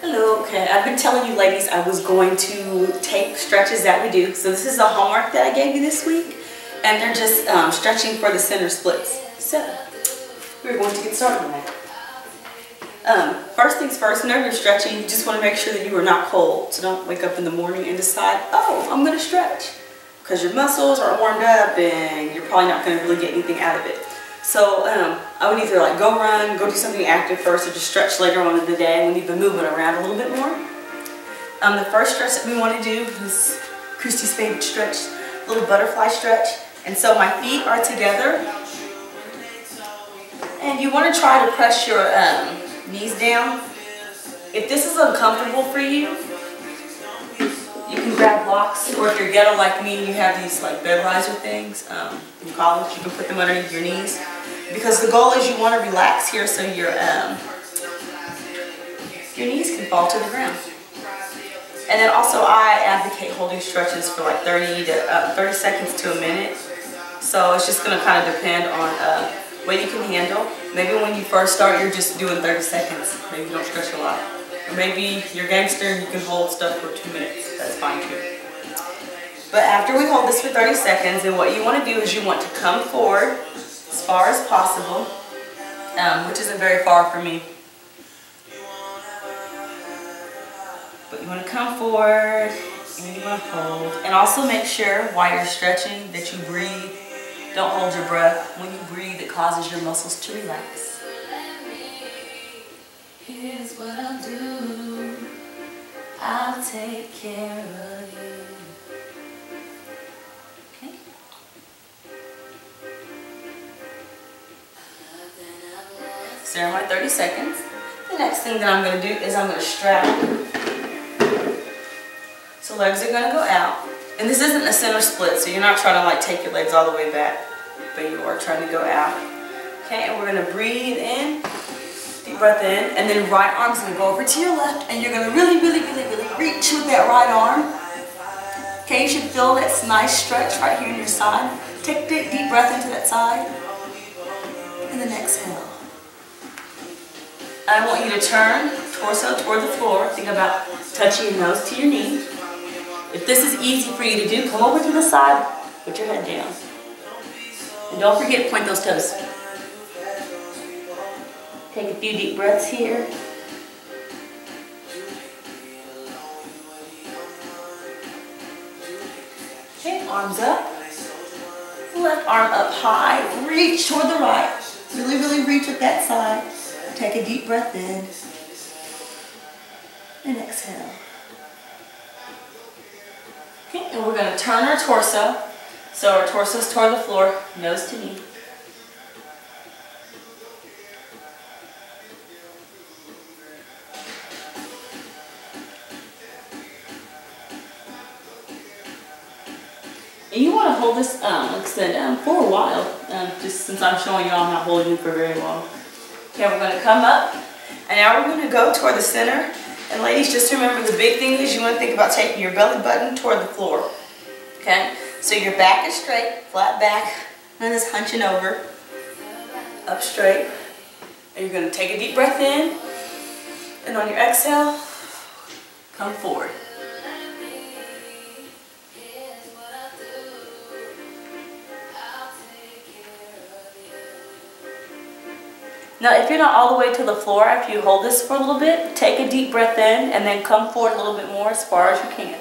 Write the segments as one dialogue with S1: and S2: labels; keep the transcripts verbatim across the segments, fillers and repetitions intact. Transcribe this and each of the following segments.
S1: Hello, okay, I've been telling you ladies I was going to tape stretches that we do. So this is the homework that I gave you this week, and they're just um, stretching for the center splits. So, we're going to get started on that. Um, first things first, whenever you're stretching, you just want to make sure that you are not cold. So don't wake up in the morning and decide, oh, I'm going to stretch. Because your muscles are warmed up and you're probably not going to really get anything out of it. So um, I would either like go run, go do something active first, or just stretch later on in the day when you've been moving around a little bit more. Um, the first stretch that we want to do is Christy's favorite stretch, little butterfly stretch. And so my feet are together. And you want to try to press your um, knees down. If this is uncomfortable for you, you can grab blocks, or if you're ghetto like me and you have these like bed riser things um, in college, you can put them underneath your knees. Because the goal is you want to relax here so your um, your knees can fall to the ground. And then also I advocate holding stretches for like thirty to uh, thirty seconds to a minute. So it's just going to kind of depend on uh, what you can handle. Maybe when you first start you're just doing thirty seconds. Maybe you don't stretch a lot. Or maybe you're gangster and you can hold stuff for two minutes. That's fine too. But after we hold this for thirty seconds, and what you want to do is you want to come forward as far as possible, um, which isn't very far for me. But you want to come forward and you want to hold. And also make sure while you're stretching that you breathe. Don't hold your breath. When you breathe, it causes your muscles to relax. Here's what I'll do. I'll take care of you. Okay. So there are my thirty seconds. The next thing that I'm going to do is I'm going to strap. So legs are going to go out. And this isn't a center split, so you're not trying to like take your legs all the way back, but you are trying to go out. Okay, and we're going to breathe in. Deep breath in, and then right arm's going to go over to your left, and you're going to really, really, really, really reach with that right arm. Okay, you should feel that nice stretch right here in your side. Take a deep breath into that side, and then exhale. I want you to turn torso toward the floor. Think about touching your nose to your knee. If this is easy for you to do, come over to the side, put your head down. And don't forget to point those toes. Take a few deep breaths here. Okay, arms up. Left arm up high. Reach toward the right. Really, really reach with that side. Take a deep breath in. And exhale. Okay, and we're going to turn our torso. So our torso's toward the floor, nose to knee. And you want to hold this, um, like I said, um, for a while. Um, just since I'm showing you, I'm not holding it for very long. Okay, we're going to come up, and now we're going to go toward the center. And ladies, just remember the big thing is you want to think about taking your belly button toward the floor. Okay, so your back is straight, flat back, and it's hunching over, up straight. And you're going to take a deep breath in, and on your exhale, come forward. Now, if you're not all the way to the floor after you hold this for a little bit, take a deep breath in and then come forward a little bit more as far as you can.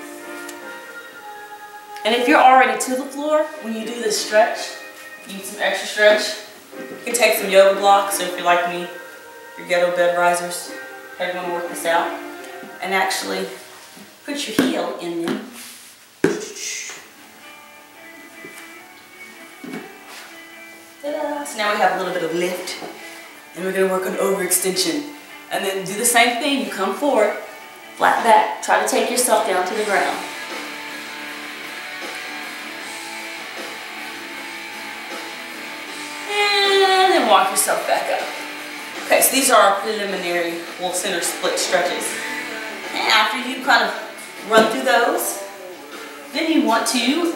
S1: And if you're already to the floor, when you do this stretch, you need some extra stretch. You can take some yoga blocks, so if you're like me, your ghetto bed risers, how you want to work this out. And actually put your heel in them. Ta-da! So now we have a little bit of lift. And we're going to work on overextension. And then do the same thing. You come forward, flat back. Try to take yourself down to the ground. And then walk yourself back up. Okay, so these are our preliminary little center split stretches. And after you kind of run through those, then you want to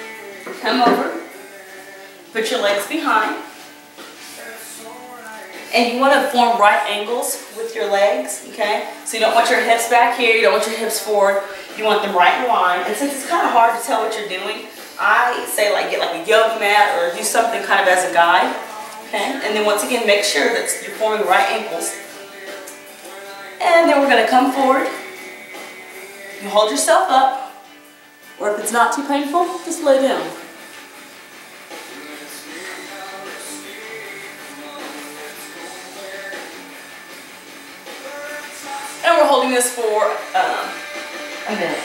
S1: come over, put your legs behind, And you want to form right angles with your legs, okay? So you don't want your hips back here, you don't want your hips forward. You want them right in line. And since it's kind of hard to tell what you're doing, I say like get like a yoga mat or do something kind of as a guide, okay? And then once again, make sure that you're forming right ankles. And then we're going to come forward. You hold yourself up, or if it's not too painful, just lay down. And we're holding this for um, a minute.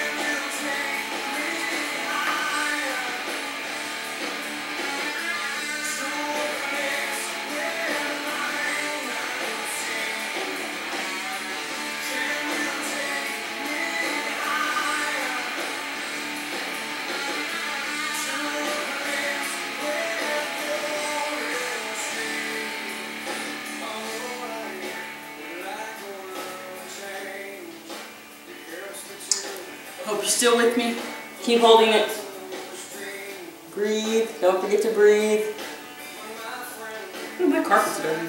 S1: Hope you're still with me. Keep holding it. Breathe. Don't forget to breathe. Ooh, my carpet's dirty.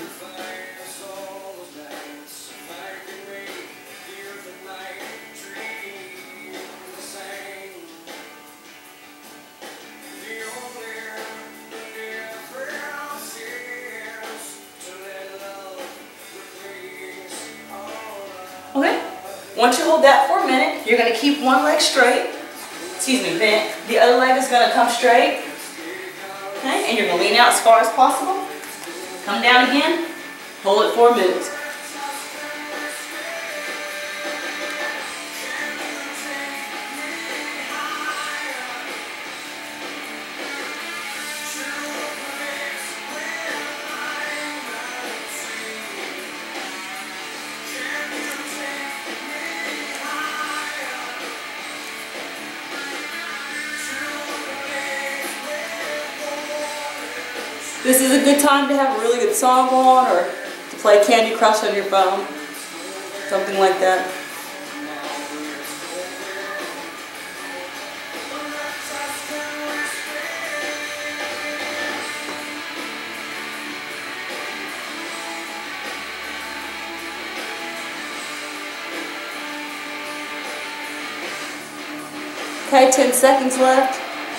S1: Okay. Once you hold that for a minute, you're going to keep one leg straight. Excuse me, bent. The other leg is going to come straight. Okay, and you're going to lean out as far as possible. Come down again. Hold it for a minute. This is a good time to have a really good song on or to play Candy Crush on your phone. Something like that. Okay, ten seconds left.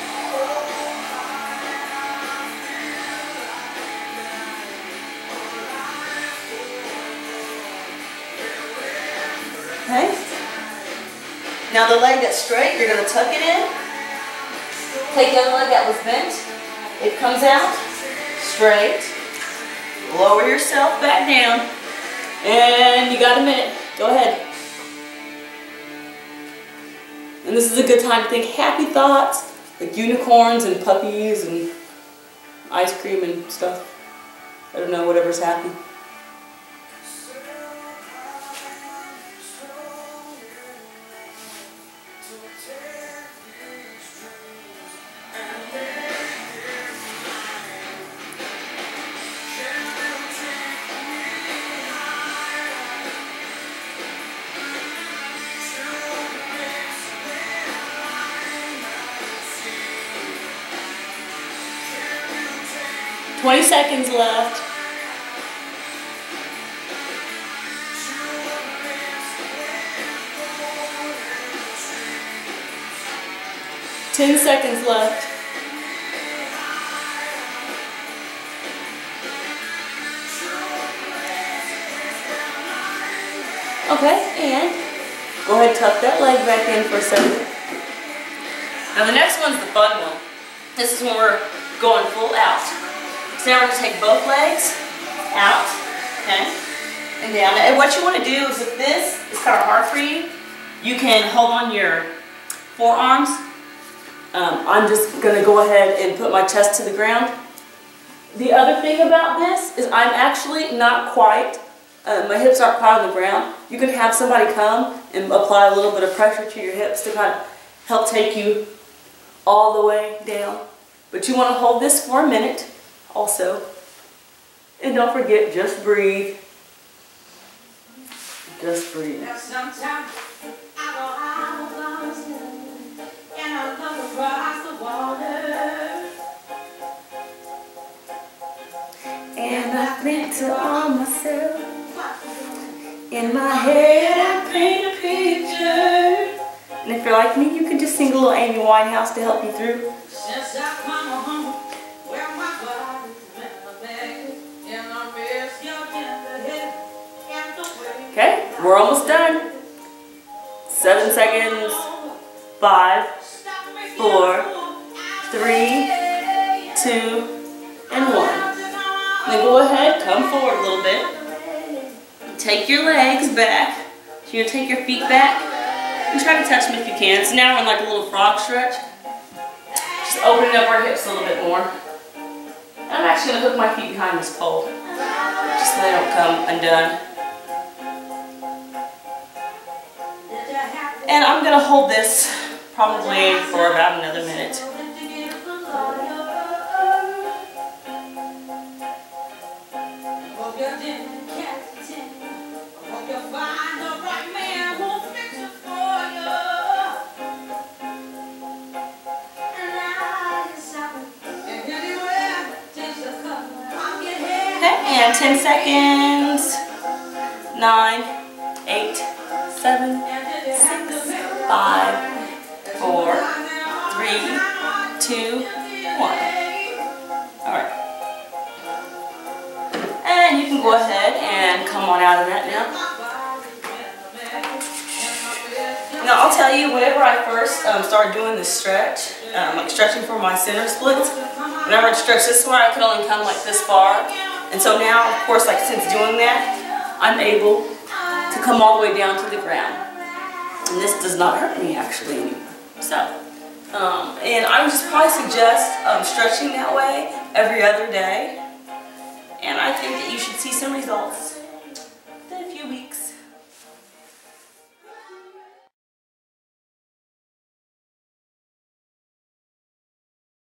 S1: Okay. Now the leg that's straight, you're going to tuck it in. Take the other leg that was bent. It comes out straight. Lower yourself back down. And you got a minute. Go ahead. And this is a good time to think happy thoughts, like unicorns and puppies and ice cream and stuff. I don't know, whatever's happy. twenty seconds left. ten seconds left. Okay, and go ahead and tuck that leg back in for a second. Now the next one's the fun one. This is when we're going full out. So now we're going to take both legs out, okay, and down. And what you want to do is if this is kind of hard for you, you can hold on your forearms. Um, I'm just going to go ahead and put my chest to the ground. The other thing about this is I'm actually not quite, uh, my hips aren't quite on the ground. You can have somebody come and apply a little bit of pressure to your hips to kind of help take you all the way down. But you want to hold this for a minute. Also, and don't forget, just breathe. Just breathe. Sometimes I go out and I look across the water, And I think to all myself, in my head I paint a picture. And if you're like me, you can just sing a little Amy Winehouse to help you through. Okay, we're almost done. Seven seconds. Five, four, three, two, and one. Then go ahead, come forward a little bit. Take your legs back. So you're gonna take your feet back and try to touch them if you can. So now we're in like a little frog stretch. Just opening up our hips a little bit more. And I'm actually gonna hook my feet behind this pole, just so they don't come undone. And I'm gonna hold this probably for about another minute. Okay, and ten seconds. Nine, eight, seven, six, five, four, three, two, one. Alright. And you can go ahead and come on out of that now. Now I'll tell you, whenever I first um, started doing this stretch, um, like stretching for my center splits, whenever I'd stretch this far, I could only come like this far. And so now, of course, like since doing that, I'm able to come all the way down to the ground. And this does not hurt me actually anymore. So, um, and I would just probably suggest um, stretching that way every other day. And I think that you should see some results.